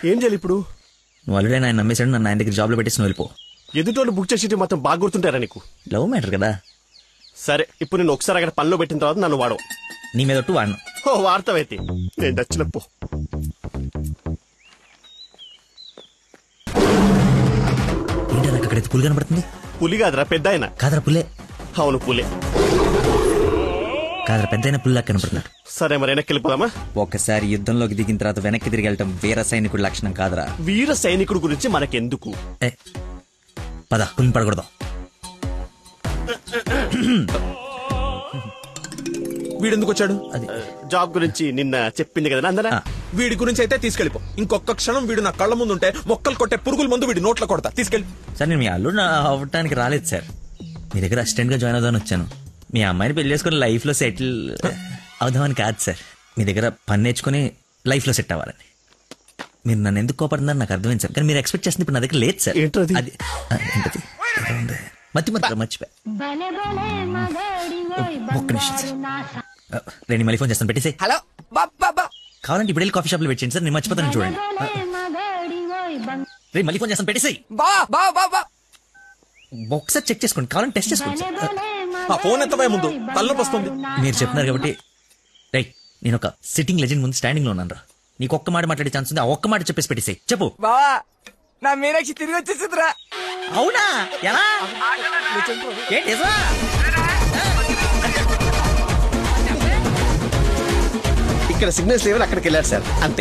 ఏం చేయాలి ఇప్పుడు? నువ్వు ఆల్రెడీ ఆయన నమ్మేశాడు, నన్ను ఆయన దగ్గర జాబ్లో పెట్టేసి నువ్వు వెళ్ళిపో. ఎదుటోళ్ళు బుక్ చేసి మొత్తం బాగా గుర్తుంటారా నీకు? లవ్ మ్యాటర్ కదా. సరే, ఇప్పుడు నేను ఒకసారి అక్కడ పనిలో పెట్టిన తర్వాత నన్ను వాడవు. నీ మీద ఒట్టు వాడను. ఓ వార్తవైతే నేను దచ్చినప్పు. ఏంటి నాకు అక్కడైతే పులి కనబడుతుంది? పులి కాదురా, పెద్ద ఆయన. కాదరా పుల్లే. అవును పులే. కాదరా పెద్ద అయిన పుల్లా కనబడుతున్నాడు. సరే మరి వెనక్కి వెళ్ళిపోదామా? ఒక్కసారి యుద్ధంలోకి దిగిన తర్వాత వెనక్కి తిరిగి వెళ్ళటం వీర సైనికుడి లక్షణం కాదురా. వీర సైనికుడు గురించి మనకెందుకు? పద, పులిని పడకూడదు. వీడెందుకు వచ్చాడు? అది జాబ్ గురించి నిన్న చెప్పింది కదా అందరా. వీడి గురించి అయితే తీసుకెళ్ళిపో. ఇంకొక క్షణం వీడు నా కళ్ళ ముందు ఉంటే మొక్కలు కొట్టే పురుగుల ముందు వీడి నోట్లో కొడతా. తీసుకెళ్ళి. సార్ నేను మీ అల్లుడు అవ్వటానికి రాలేదు సార్, మీ దగ్గర అసిస్టెంట్ గా జాయిన్ అవుదామని వచ్చాను. మీ అమ్మాయిని పెళ్లి చేసుకుని లైఫ్ లో సెటిల్ అవుదామని కాదు సార్, మీ దగ్గర పని నేర్చుకుని లైఫ్ లో సెట్ అవ్వాలని. మీరు నన్ను ఎందుకు కోపడుతున్నారు నాకు అర్థమైంది సార్, కానీ మీరు ఎక్స్పెక్ట్ చేస్తుంది ఇప్పుడు నా దగ్గర లేదు సార్. ఏంటది? అది ఏంటది? మర్చిపోయా. ఒక్క నిమిషం సార్, నేను మళ్ళీ ఫోన్ చేస్తాను, పెట్టేసి. హలో కావాలంటే ఇప్పుడు వెళ్ళి కాఫీ షాప్ లో పెట్టేయండి సార్, నేను మర్చిపోతాను చూడండి. రే మళ్ళీ ఫోన్ చేస్తాను, పెట్టేసి. ఒకసారి చెక్ చేసుకోండి, కావాలంటే టెస్ట్ చేసుకోండి సార్. ఆ ఫోన్ ఎత్తబోయే ముందు తలనొప్పి వస్తుంది. మీరు చెప్తున్నారు కాబట్టి రైట్, నేను ఒక సిట్టింగ్ లెజెండ్ ముందు స్టాండింగ్ లో ఉన్నాను రా. నీకు ఒక్క మాట మాట్లాడే ఛాన్స్ ఉంది, ఆ ఒక్క మాట చెప్పేసి పెట్టేసాయి. చెప్పు. బావా, నా మీనాక్షి తిరిగి వచ్చేసిందిరా. అవునా? ఎలా? ఇక్కడ సిగ్నల్స్ లేవని అక్కడికి వెళ్ళారు సార్, అంతే.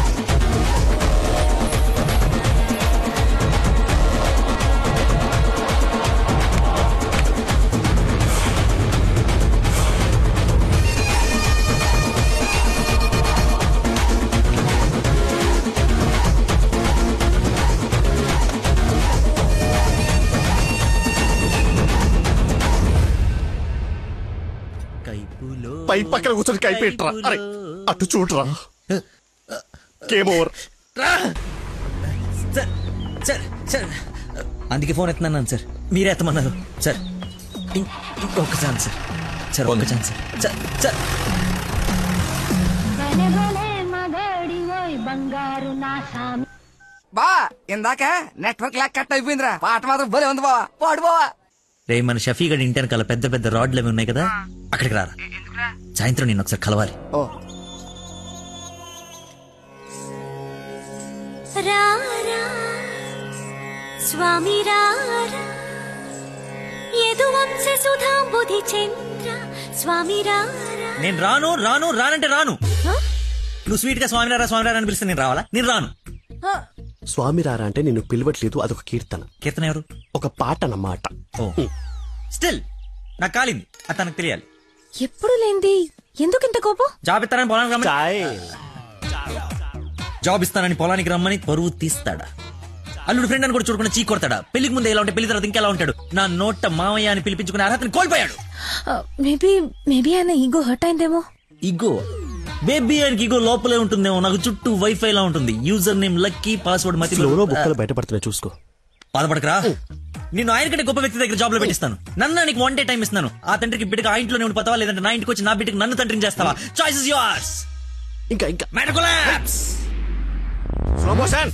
పై పక్కన కూర్చొని కైపెట్టరా. అరే అటు చూడరా. Game over. సార్ అందుకే ఫోన్ ఎత్తున్నాను సార్, మీరే ఎత్తమన్నారు సార్. ఇంకొక ఛాన్స్ సార్, సార్ ఒక్క ఛాన్స్ సార్. సార్ బా ఇందాక నెట్వర్క్ లాక్ కట్ అయిపోయిందిరా. పాట మాత్రం భలే ఉంది బావా, పాడు బావా. రే మన షఫీ గడి ఇంటి వెనకాల పెద్ద పెద్ద రాడ్లు అవి ఉన్నాయి కదా, అక్కడికి రారా. సాయంత్రం నేను ఒకసారి కలవాలి. ఓ స్వామి నేను రాను రాను రానంటే రాను. నువ్వు స్వీట్ గా స్వామి రారా అని పిలిస్తే నేను రావాలా? నేను రాను. స్వామి రారా అంటే నిన్ను పిలవట్లేదు, అదొక కీర్తన. కీర్తన ఎవరు? ఒక పాట అన్నమాట. స్టిల్ నాకు కాలింది, అది తనకు తెలియాలి. ఎప్పుడు లేంది ఎందుకు ఇంత కోపం? జాబ్ ఇస్తానని పొలానికి రమ్మని, జాబ్ ఇస్తానని పొలానికి రమ్మని పరువు తీస్తాడా? అల్లుడు ఫ్రెండ్ అని కూడా చూడకుండా చీ కొడతాడా? పెళ్లికి ముందు ఎలా ఉంటే పెళ్లి తర్వాత ఇంకెలా ఉంటాడు? నా నోట మామయ్య అని పిలిపించుకునే అర్హతని కోల్పోయాడు. మేబీ ఆయన ఈగో హర్ట్ అయిందేమో. ఈగో బేబీ ఆయనకి ఈగో లోపలే ఉంటుందేమో. నాకు చుట్టూ వైఫై లా ఉంటుంది. యూజర్ నేమ్ లక్కీ, పాస్వర్డ్ మతి. బుక్కలు బయటపడుతున్నాయి చూసుకో. బాధపడకరా, నేను ఆయన కంటే గొప్ప వ్యక్తి దగ్గర జాబ్ లో పెట్టిస్తాను. నన్ను నీకు 1 day టైం ఇస్తున్నాను. ఆ తండ్రికి బిడ్డకి ఆ ఇంట్లోనే ఉండిపోతావా, లేదంటే నా ఇంటికి వచ్చి నా బిడ్డకి నన్ను తండ్రిని చేస్తావా? Choice is yours. ఇంకా మెడకులాప్స్. Slow motion.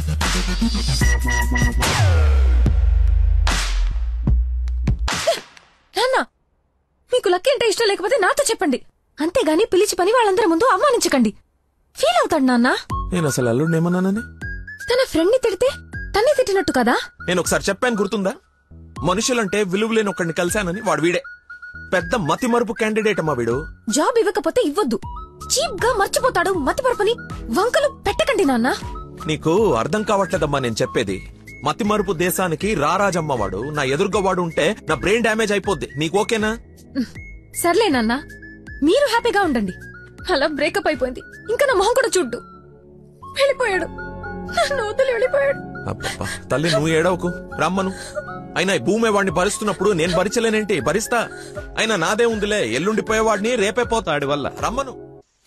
నాన్న, మీకు లక్కీ అంటే ఇష్టం లేకపోతే నాతో చెప్పండి, అంతేగాని పిలిచి పని వాళ్ళందరి ముందు అవమానించకండి. ఫీల్ అవుతాడు నాన్న. నేను అసలు అల్లుడిని ఏమన్నానని? తన ఫ్రెండ్ ని తిడితే తన్ని తిట్టినట్టు కదా. నేను ఒకసారి చెప్పాను, గుర్తుందా? మనుషులంటే విలువలేని ఒకడిని కలిశానని. వాడు వీడే పెద్ద మతి మరుపు క్యాండిడేట్ అమ్మా వీడు. జాబ్ ఇవ్వకపోతే ఇవ్వద్దు, చీప్ గా మర్చిపోతాడు. మతి మరుపుని వంకలు పెట్టకండి నాన్న. నీకు అర్థం కావట్లేదమ్మా నేను చెప్పేది. మతి మరుపు దేశానికి రారాజమ్మ వాడు. నా ఎదురుగా వాడు ఉంటే నా బ్రెయిన్ డ్యామేజ్ అయిపోద్ది. నీకు ఓకేనా? సర్లే నాన్న, మీరు హ్యాపీగా ఉండండి. అలా బ్రేకప్ అయిపోయింది, ఇంకా నా మొహం కూడా చూడ్డు. వెళ్ళిపోయాడు, నన్ను వదిలి వెళ్ళిపోయాడు. అబ్బబ్బా తల్లి, నువ్వు ఏడవకు, రమ్మను. అయినా భూమి వాడిని భరిస్తున్నప్పుడు నేను భరించలేనేంటి? భరిస్తా. అయినా నాదే ఉందిలే, ఎల్లుండిపోయేవాడిని రేపే పోతాడి వల్ల. రమ్మను.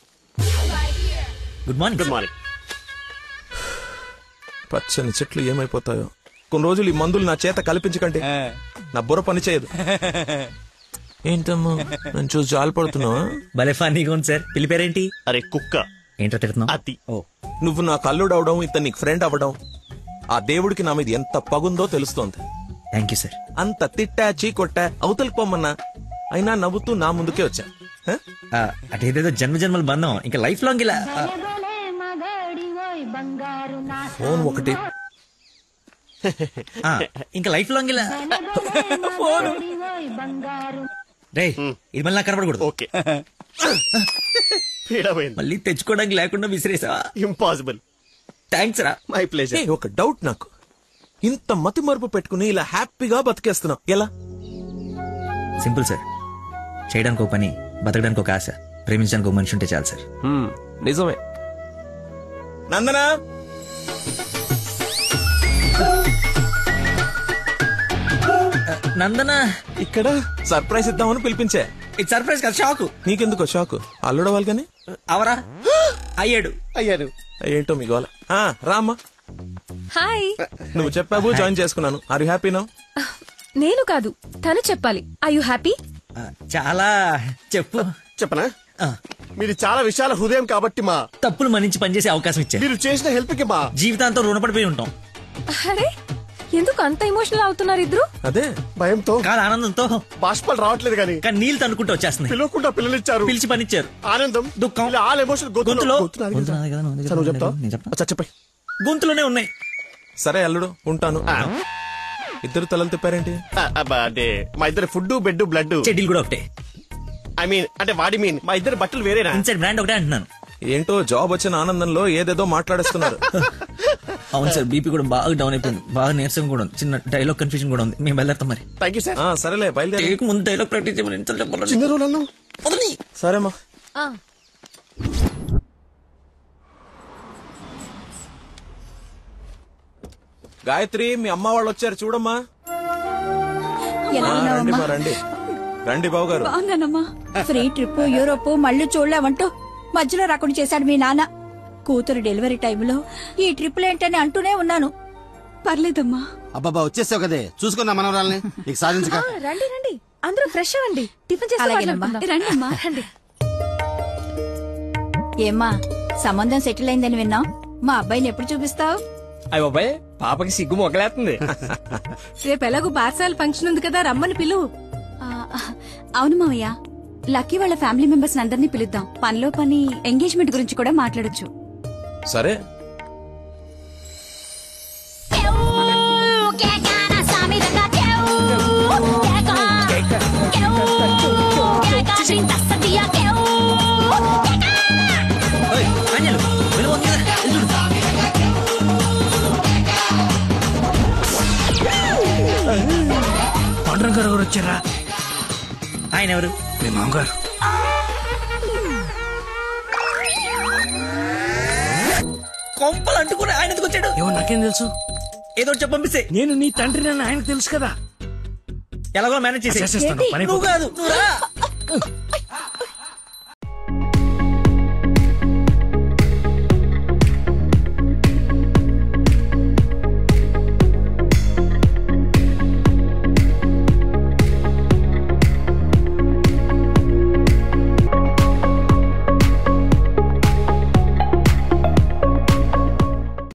Good morning. Good morning. పచ్చని చెట్లు ఏమైపోతాయో. కొన్ని రోజులు ఈ మందులు నా చేత కల్పించకండి, నా బుర్ర పని చేయదు. ఏంటమ్మా నన్ను చూసి జాలి పడుతున్నావా? భలే ఫన్నీగా ఉంది సార్. పిలిపేరేంటి? అరే కుక్క. ఏంటో తిడుతున్నావు? అతి. ఓ నువ్వు నా కల్లుడు అవడం, ఇతను నీకు ఫ్రెండ్ అవ్వడం, ఆ దేవుడికి నా మీద ఎంత పగుందో తెలుస్తోంది. Thank you sir. అంత తిట్టా చీకొట్టా అవతలికి పొమ్మన్నా అయినా నవ్వుతూ నా ముందుకే వచ్చా. అటేదేదో జన్మ బంధం ఇంకా లైఫ్ లాంగ్ ఇలా. ఫోన్ ఒకటి ఇంకా లైఫ్ లాంగ్ ఇలా. రే ఇది మళ్ళీ నాకు కనపడకూడదు. ఓకే పీడమైంది. మళ్ళీ తెచ్చుకోవడానికి లేకుండా విసిరేసావా? ఇంపాసిబుల్. థ్యాంక్స్ రా. My pleasure. ఒక డౌట్ నాకు, ఇంత మతి మరుపు పెట్టుకుని ఇలా హ్యాపీగా బతికేస్తున్నావు ఎలా? Simple sir. చేయడానికి ఒక పని, బతకడానికి ఒక ఆశ, ప్రేమించడానికి ఒక మనిషి ఉంటే చాలు సార్. నిజమే. నందనా, నందన ఇక్కడ సర్ప్రైజ్ ఇద్దామని పిలిపించే. ఇది సర్ప్రైజ్ కదా, షాక్. నీకెందుకో షాకు? అల్లుడవాలి కానీ అవరా అయ్యాడు. అయ్యారు. ఏంటో మీ గోల. రామ్మా, హాయ్. నువ్వు చెప్పావు, జాయిన్ చేసుకున్నాను. Are you happy now? నేను కాదు, తను చెప్పాలి. I you happy? చాలా. చెప్పు. చెప్పనా? మీది చాలా విశాల హృదయం కాబట్టి మా తప్పులు మన్నించి పనిచేసే అవకాశం ఇచ్చారు. మీరు చేసిన హెల్ప్ కి మా జీవితాంతం రుణపడిపోయి ఉంటాం. అరే ఎందుకు అంత ఎమోషనల్ అవుతున్నారు ఇద్దరు? అదే భయంతో కాదు, ఆనందంతో. బాష్పాలు రావట్లేదు కానీ కానీ నీళ్ళు తనుకుంటూ వచ్చేస్తున్నాయి. పిలవకుండా పిల్లలిచ్చారు, పిలిచి పనిచ్చారు. ఆనందం, దుఃఖం, ఇలా ఆల్ ఎమోషన్ గొంతులో. నువ్వు చెప్తావు. అచ్చా, చెప్పండి. గొంతులోనే ఉన్నాయి. సరే అల్లుడు, ఉంటాను. ఇద్దరు తలలు తిప్పారేంటి? అంటే మా ఇద్దరు ఫుడ్, బెడ్, బ్లడ్. చెడ్డీలు కూడా ఒకటే. ఐ మీన్ అంటే వాడి మీన్ మా ఇద్దరు బట్టలు వేరేనా? ఇన్సైడ్ బ్రాండ్ ఒకటే అంటున్నాను. ఏంటో జాబ్ వచ్చిన ఆనందంలో ఏదేదో మాట్లాడేస్తున్నారు. అవును సార్, బీపీ కూడా బాగా డౌన్ అయిపోయింది. బాగా నీరసం కూడా ఉంది. చిన్న డైలాగ్ కన్ఫ్యూజన్ కూడా ఉంది. మేము వెళ్ళేస్తాం మరి. Thank you sir. సరేలే, బయలుదేరి. కేక్ ముందు డైలాగ్ ప్రాక్టీస్ చేయమని ఎంత చెప్పాలి? చిన్న రోజులలో సరేమ్మా. గాయత్రి, మీ అమ్మ వాళ్ళు వచ్చారు చూడమ్మా. రండి మా, రండి రండి బాబు గారు. బాగున్నానమ్మా. ఫ్రీ ట్రిప్, యూరోప్ మళ్ళీ చూడలేమంటూ మధ్యలో రాకుండా చేశాడు మీ నాన్న. కూతురు డెలివరీ టైంలో ఈ ట్రిప్ ఏంటని అంటూనే ఉన్నాను. పర్లేదమ్మా. అబ్బాబా వచ్చేసావు కదే, చూసుకున్నా మనవరాల్ని. ఇక సాధించక. రండి రండి, అందరూ ఫ్రెష్ అవ్వండి. టిఫిన్ చేసి అలాగేనమ్మా. రండమ్మా. రండి. ఏమ్మా, సంబంధం సెటిల్ అయిందని విన్నాం. మా అబ్బాయిని ఎప్పుడు చూపిస్తావు? అయ్య బాబాయ్, పాపకి సిగ్గు మొగలేస్తుంది. రేపు ఎలాగో పార్సాల ఫంక్షన్ ఉంది కదా, రమ్మని పిలువు. అవును మావయ్య, లక్కీ వాళ్ళ ఫ్యామిలీ మెంబర్స్ అందరినీ పిలుద్దాం. పనిలో పని ఎంగేజ్మెంట్ గురించి కూడా మాట్లాడొచ్చు. సరే. పండుగ గారు వచ్చారా? ఆయన ఎవరు? మీ మామగారు. కొంపలు అంటుకుని ఆయన ఎందుకు వచ్చాడు? ఏమో నాకేం తెలుసు. ఏదో ఒకటి చెప్పి పంపిస్తే. నేను నీ తండ్రి నన్ను ఆయనకు తెలుసు కదా. ఎలాగో మేనేజ్ చేసేస్తాను. పని నువ్వు కాదు, నువ్వు రా.